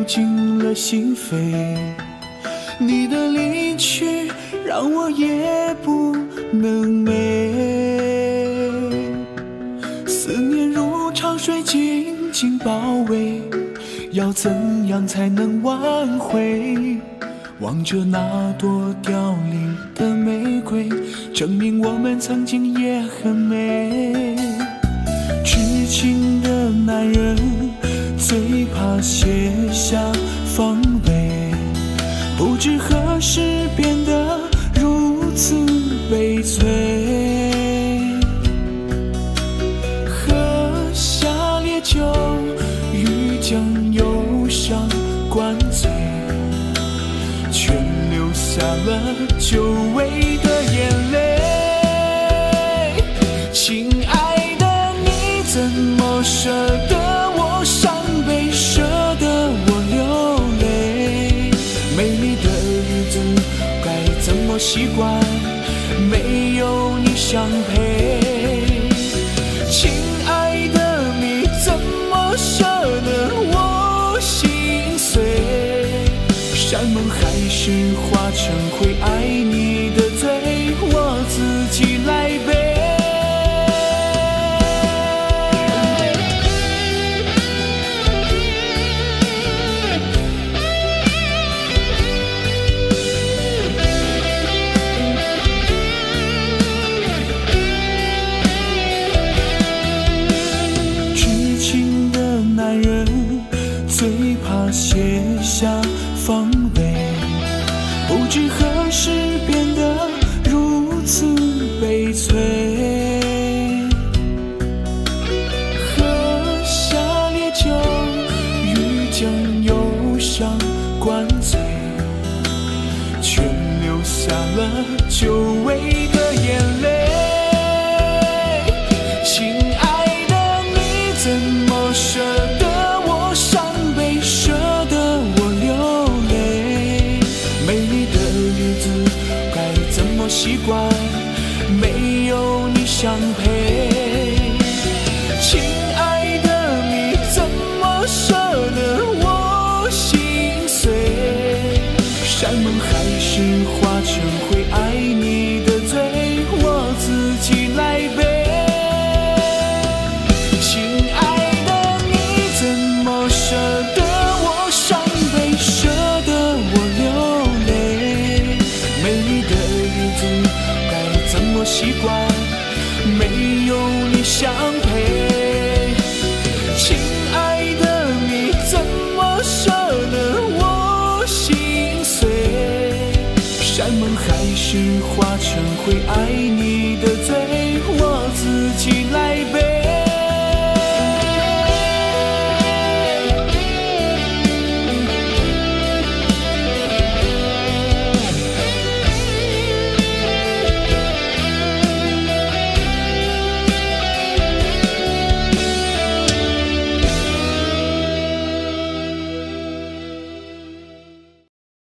入进了心扉。你的离去让我夜不能寐，思念如潮水紧紧包围，要怎样才能挽回？望着那朵凋零的玫瑰，证明我们曾经也很美。痴情的男人最怕卸下防备，不知何时变得如此悲催。喝下烈酒，欲将忧伤灌醉，却留下了久违的眼泪。亲爱的，你怎么舍得我伤悲，舍得我流泪？美丽的日子该怎么习惯，没有你相陪？亲爱的，你怎么舍得我心碎？山盟海誓化成灰，爱你的罪我自己来背。痴情的男人最怕卸下防备，不知何时变得如此悲催。喝下烈酒，欲将忧伤灌醉，却留下了久违的眼泪。亲爱的，你怎么舍得我伤悲，舍得我流泪？美丽的日子该怎么习惯，没有你相陪？亲爱的，你怎么舍得我心碎？山盟海誓化成灰，爱你的罪我自己来背。亲爱的，你怎么舍得我伤悲，舍得我流泪？美丽的日子该怎么习惯，没有你相陪？亲爱的，你怎么舍得我心碎？山盟海誓化成灰，爱你的罪我自己来背。